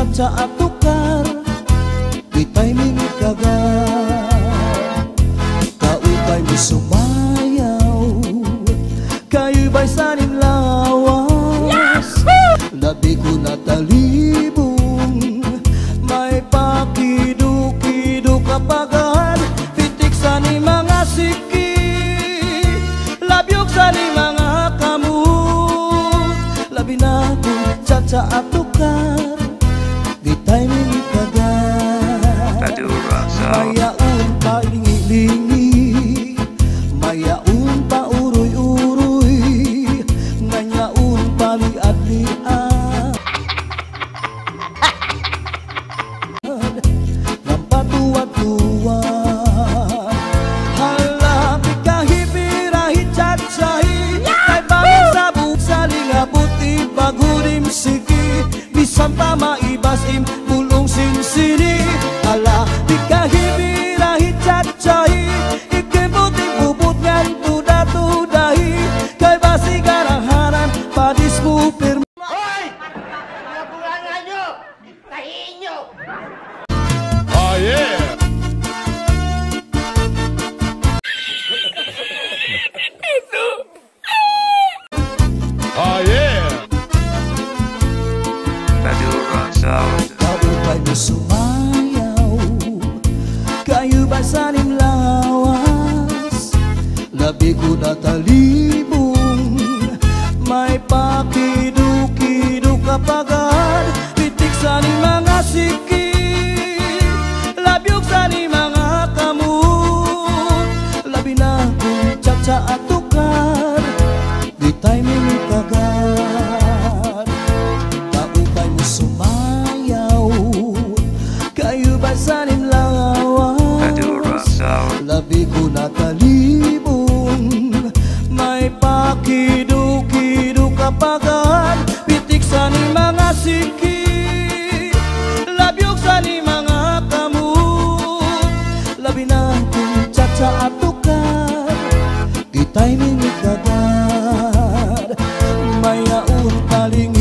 caca atukar Kitay mingit kagat Kautay mo sumayaw Kayo ba'y sanim lawas Labi ko natalibong May pakido-kido kapagan Pitik sa ni mga siki Labyog sa ni mga kamot Labi na ko caca atukar Kitay mingit kagat Mayaon pa lingi-lingi Mayaon pa uroy-uroy Nanyaon pa liad-liad Nampatuwa-tuwa Hala, pikahipirahi cacay Kay bangin sa buksa lingabuti Bagurim siki Bisan pa maibasim Bulong sinsini Hala, pikahipirahi cacay Ikibuting bubut ngan tuda-tudahi Kay basi garahanan Padis mo pirma Hoy! Napulangan nyo! Tahiin nyo! Oh yeah! Oh yeah! Kaupay mo sumayaw Kayo ba sanim lawas Labi ko natalibong May pakido-kido kapagan Pitik sa ni mga siki Labyog sa ni mga kamot Labi na kong caca atukar Kitay mingit kagat Kaupay mo sumayaw Kayo ba sanim lawas Labi ko natalibong May pakido-kido kapagan Pitik sa ni mga siki Labyog sa ni mga kamot Labi na kong caca atukar Kitay mingit kagat Mayaon paling